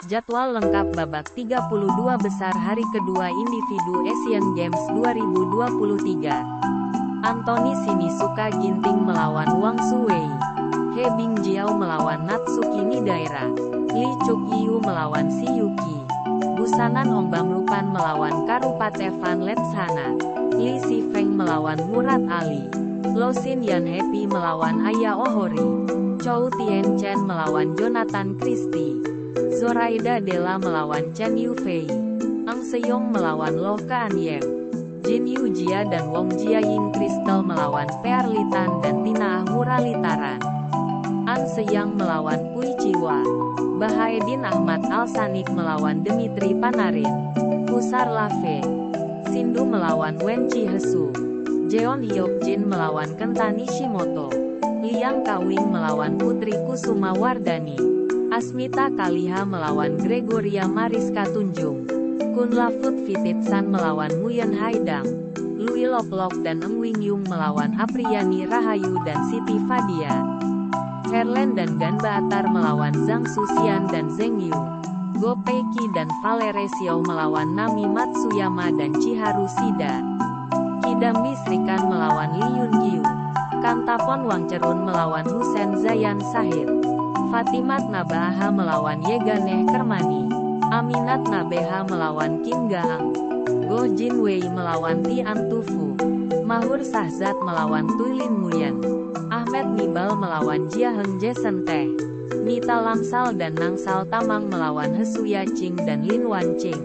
Jadwal lengkap babak 32 besar hari kedua individu Asian Games 2023. Anthony Sinisuka Ginting melawan Wang Suwei. He Bingjiao melawan Natsuki Nidaira. Lee Chuk Yiu melawan Si Yuki. Busanan Ombamrupan melawan Karupate Van Lensana. Lee Si Feng melawan Murad Ali. Lo Sin Yan Happy melawan Aya Ohori. Chou Tien Chen melawan Jonathan Christie. Zoraida Della melawan Chen Yufei. Ang Seyong melawan Loh Kaan Yem. Jin Yu Jia dan Wong Jiaying Crystal melawan Pearlitan dan Tina Muralitaran. An Seyang melawan Pui Chiwa. Bahaedin Ahmad Al-Sanik melawan Dimitri Panarin. Pusar Lave. Sindu melawan Wen Chi Hesu. Jeon Hyuk Jin melawan Kenta Nishimoto. Liang Kawing melawan Putri Kusuma Wardani. Asmita Kaliha melawan Gregoria Mariska Tunjung. Kun Lafut Vititsan melawan Nguyen Haidang. Lui Lok Lok dan Eng Wing Yung melawan Apriyani Rahayu dan Siti Fadia. Herlen dan Ganba Atar melawan Zhang Susian dan Zheng Yu. Go Peiki dan Valere Xiao melawan Nami Matsuyama dan Chiharu Shida. Kidambi Srikan melawan Lee Yun Gyu. Kantapon Wangcerun melawan Hussein Zayan Sahid. Fatimat Nabaha melawan Yeganeh Kermani. Aminat Nabeha melawan Kim Gaang. Go Jinwei melawan Tian Tufu. Mahur Sahzat melawan Tuilin Nguyen. Ahmed Nibal melawan Jiaheng Jason Teh. Nita Lamsal dan Nangsal Tamang melawan Hesuya Ching dan Lin Wan Ching.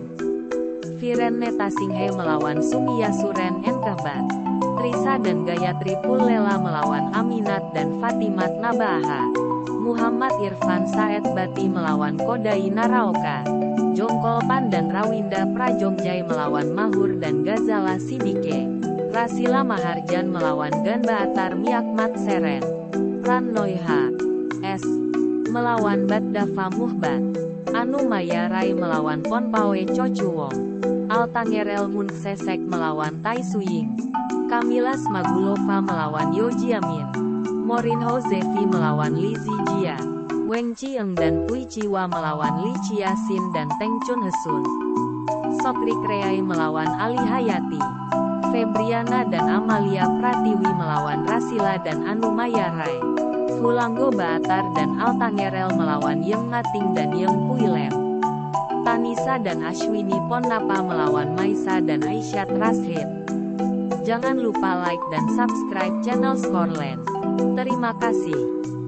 Viren Netasinghe melawan Sumiya Suren Enkehbat. Trisa dan Gayatri Pullela melawan Aminat dan Fatimat Nabaha. Muhammad Irfan Saed Bati melawan Kodai Naraoka. Jongkolpan dan Rawinda Prajongjai melawan Mahur dan Gazala Sidike. Rasila Maharjan melawan Ganba Atar Miakmat Seren. Pran Noiha S melawan Baddava Muhbat. Anu Maya Rai melawan Ponpawe Chochuwong. Altangerel Munsesek melawan Tai Suying. Kamila Smagulova melawan Yo Jiamin. Morinho Zefi melawan Li Zijia. Weng Chieng dan Pui Chiwa melawan Li Chiasin dan Teng Chun Hesun. Sokri Kreai melawan Ali Hayati. Febriana dan Amalia Pratiwi melawan Rasila dan Anu Maya Rai. Fulanggo Baatar dan Altangerel melawan Yeng Nating dan Yeng Puilem. Tanisa dan Ashwini Ponnapa melawan Maisa dan Aisyat Rashid. Jangan lupa like dan subscribe channel Scoreland. Terima kasih.